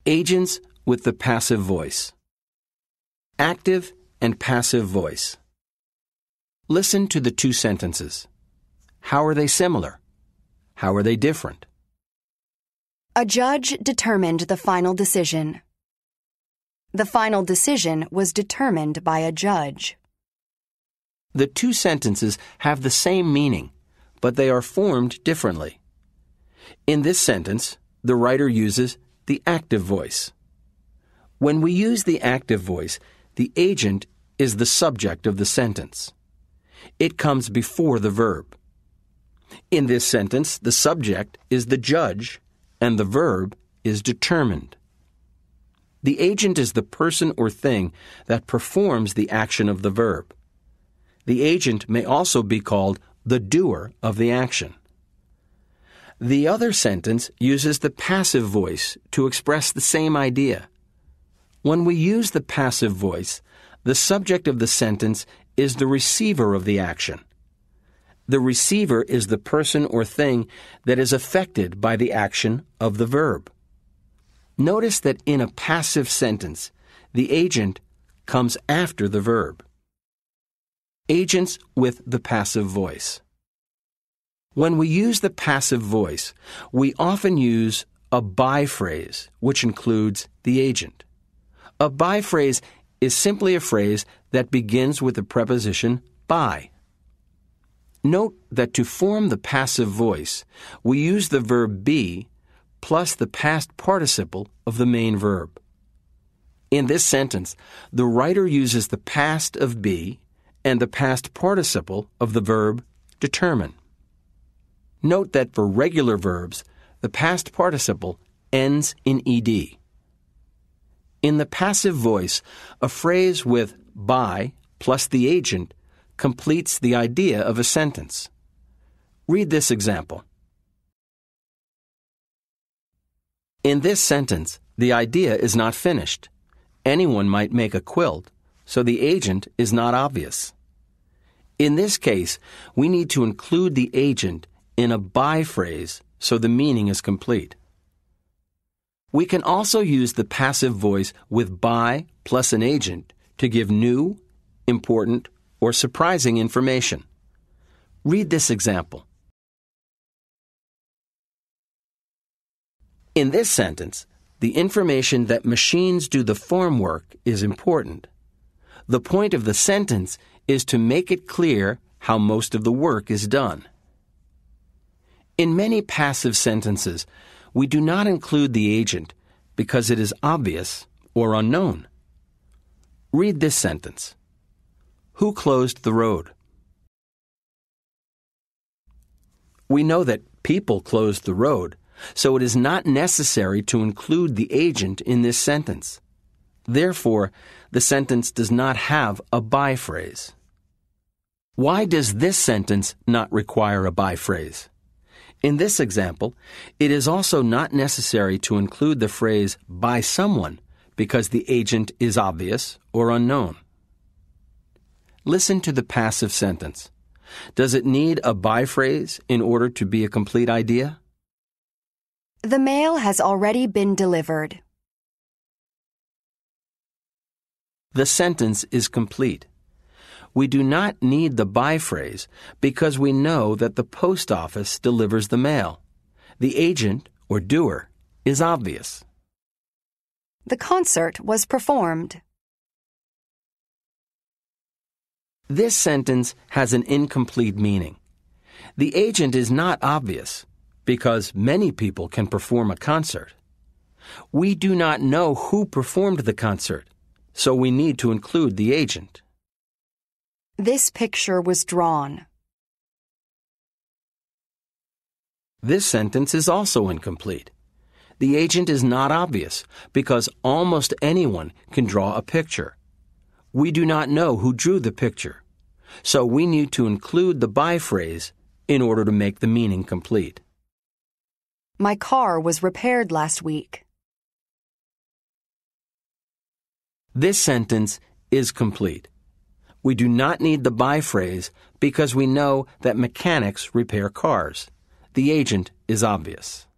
Agents with the passive voice. Active and passive voice. Listen to the two sentences. How are they similar? How are they different? A judge determined the final decision. The final decision was determined by a judge. The two sentences have the same meaning, but they are formed differently. In this sentence, the writer uses the active voice. When we use the active voice, the agent is the subject of the sentence. It comes before the verb. In this sentence, the subject is the judge and the verb is determined. The agent is the person or thing that performs the action of the verb. The agent may also be called the doer of the action. The other sentence uses the passive voice to express the same idea. When we use the passive voice, the subject of the sentence is the receiver of the action. The receiver is the person or thing that is affected by the action of the verb. Notice that in a passive sentence, the agent comes after the verb. Agents with the passive voice. When we use the passive voice, we often use a by phrase, which includes the agent. A by phrase is simply a phrase that begins with the preposition by. Note that to form the passive voice, we use the verb be plus the past participle of the main verb. In this sentence, the writer uses the past of be and the past participle of the verb determine. Note that for regular verbs, the past participle ends in ed. In the passive voice, a phrase with by plus the agent completes the idea of a sentence. Read this example. In this sentence, the idea is not finished. Anyone might make a quilt, so the agent is not obvious. In this case, we need to include the agent in a by phrase so the meaning is complete. We can also use the passive voice with by plus an agent to give new, important, or surprising information. Read this example. In this sentence, the information that machines do the farm work is important. The point of the sentence is to make it clear how most of the work is done. In many passive sentences, we do not include the agent because it is obvious or unknown. Read this sentence. Who closed the road? We know that people closed the road, so it is not necessary to include the agent in this sentence. Therefore, the sentence does not have a by phrase. Why does this sentence not require a by phrase? In this example, it is also not necessary to include the phrase by someone because the agent is obvious or unknown. Listen to the passive sentence. Does it need a by phrase in order to be a complete idea? The mail has already been delivered. The sentence is complete. We do not need the by phrase because we know that the post office delivers the mail. The agent, or doer, is obvious. The concert was performed. This sentence has an incomplete meaning. The agent is not obvious because many people can perform a concert. We do not know who performed the concert, so we need to include the agent. This picture was drawn. This sentence is also incomplete. The agent is not obvious because almost anyone can draw a picture. We do not know who drew the picture, so we need to include the by phrase in order to make the meaning complete. My car was repaired last week. This sentence is complete. We do not need the by phrase because we know that mechanics repair cars. The agent is obvious.